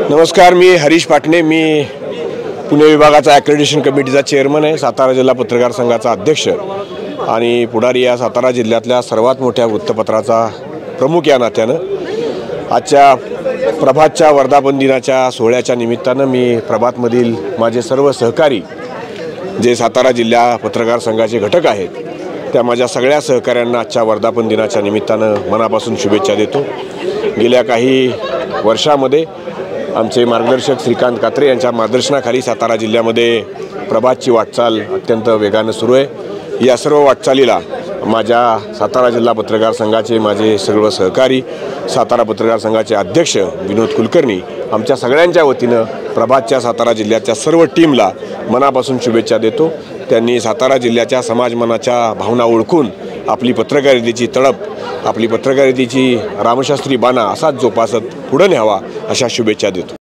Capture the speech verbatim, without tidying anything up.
नमस्कार, मी हरीश पाटणे. मी पुणे विभागाचा accreditation कमिटीचा chairman आहे, सातारा जिल्हा पत्रकार संघाचा अध्यक्ष आणि पुढारी या सातारा जिल्ह्यातल्या सर्वात मोठ्या वृत्तपत्राचा प्रमुख या नात्यानं आजच्या प्रभातच्या वर्धापन दिनाच्या सोहळ्याच्या निमित्तानं मी प्रभातमधील माझे सर्व सहकारी जे सातारा जिल्हा पत्रकार संघाचे घटक आहेत त्या माझ्या सगळ्या सहकाऱ्यांना आजच्या वर्धापन दिनाच्या निमित्तानं मनापासून शुभेच्छा देतो. गेल्या काही वर्षामध्ये आमचे मार्गदर्शक श्रीकांत कात्रे यांच्या मार्गदर्शनाखाली सातारा जिल्ह्यामध्ये प्रभातची वाटचाल अत्यंत वेगानं सुरू आहे. या सर्व वाटचालीला माझ्या सातारा जिल्हा पत्रकार संघाचे माझे सर्व सहकारी, सातारा पत्रकार संघाचे अध्यक्ष विनोद कुलकर्णी, आमच्या सगळ्यांच्या वतीनं प्रभातच्या सातारा जिल्ह्याच्या सर्व टीमला मनापासून शुभेच्छा देतो. त्यांनी सातारा जिल्ह्याच्या समाजमनाच्या भावना ओळखून आपली पत्रकारितेची तडप, आपली पत्रकारितेची रामशास्त्री बाणा असाच जोपासत पुढे न्यावा अशा शुभेच्छा देतो.